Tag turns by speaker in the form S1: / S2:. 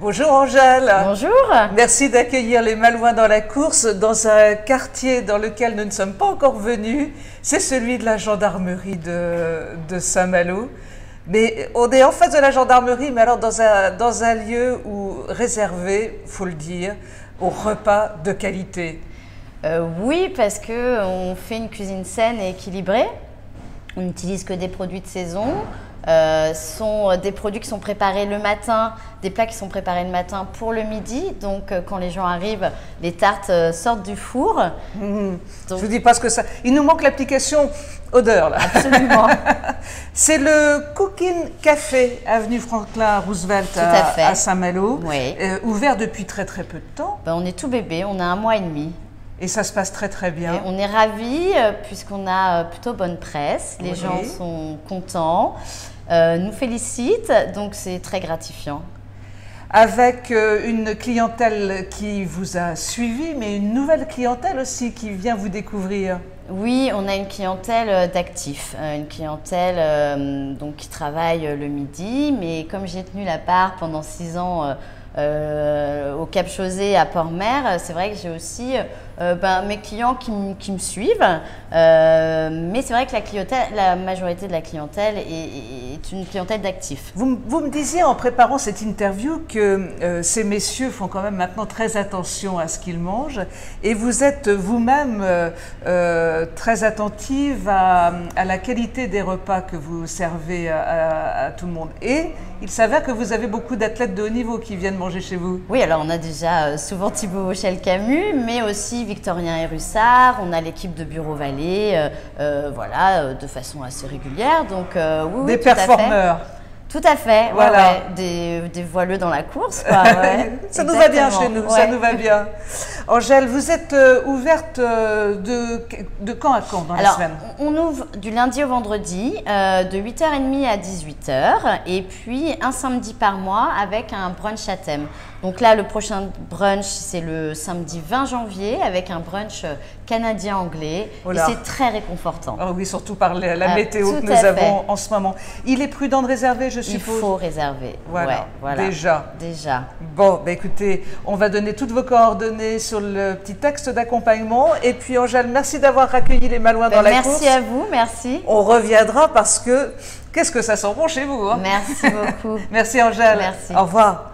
S1: Bonjour Angèle.
S2: Bonjour.
S1: Merci d'accueillir les Malouins dans la course, dans un quartier dans lequel nous ne sommes pas encore venus. C'est celui de la gendarmerie de Saint-Malo. Mais on est en face de la gendarmerie, mais alors dans un lieu réservé, il faut le dire, aux repas de qualité.
S2: Oui, parce qu'on fait une cuisine saine et équilibrée. On n'utilise que des produits de saison. Sont des produits qui sont préparés le matin, des plats qui sont préparés le matin pour le midi. Donc, quand les gens arrivent, les tartes sortent du four.
S1: Donc, je vous dis pas ce que ça... Il nous manque l'application odeur, là.
S2: Absolument.
S1: C'est le Cooking Café, avenue Franklin Roosevelt à Saint-Malo.
S2: Oui.
S1: Ouvert depuis très très peu de temps.
S2: On est tout bébé, on a 1 mois et demi.
S1: Et ça se passe très très bien.
S2: Et on est ravis puisqu'on a plutôt bonne presse. Les gens sont contents, nous félicitent, donc c'est très gratifiant.
S1: Avec une clientèle qui vous a suivi, mais une nouvelle clientèle aussi qui vient vous découvrir.
S2: Oui, on a une clientèle d'actifs, une clientèle donc, qui travaille le midi, mais comme j'ai tenu la part pendant 6 ans au Cap Chaussée à Port-Mer, c'est vrai que j'ai aussi mes clients qui me suivent, mais c'est vrai que la majorité de la clientèle est une clientèle d'actifs.
S1: Vous me disiez en préparant cette interview que ces messieurs font quand même maintenant très attention à ce qu'ils mangent, et vous êtes vous-même très attentive à la qualité des repas que vous servez à tout le monde. Et il s'avère que vous avez beaucoup d'athlètes de haut niveau qui viennent manger chez vous.
S2: Oui, alors on a déjà souvent Thibaut Vauchel-Camus, mais aussi Victorien Hérussard, on a l'équipe de Bureau Vallée, voilà, de façon assez régulière. Donc, oui,
S1: des performeurs.
S2: Tout à fait,
S1: voilà.
S2: Des voileux dans la course. Quoi,
S1: ça nous va bien chez nous, ça nous va bien. Angèle, vous êtes ouverte de quand à quand dans la semaine?
S2: On ouvre du lundi au vendredi, de 8h30 à 18h, et puis un samedi par mois avec un brunch à thème. Donc là, le prochain brunch, c'est le samedi 20 janvier avec un brunch canadien-anglais. Et c'est très réconfortant.
S1: Oh oui, surtout par la météo que nous avons en ce moment. Il est prudent de réserver, je suppose?
S2: Il faut réserver.
S1: Voilà,
S2: voilà.
S1: Déjà. Bon, bah écoutez, on va donner toutes vos coordonnées sur le petit texte d'accompagnement. Et puis Angèle, merci d'avoir accueilli les Malouins dans la course.
S2: Merci à vous, merci.
S1: On reviendra parce que, qu'est-ce que ça sent bon chez vous, hein?
S2: Merci beaucoup.
S1: Merci Angèle.
S2: Merci.
S1: Au revoir.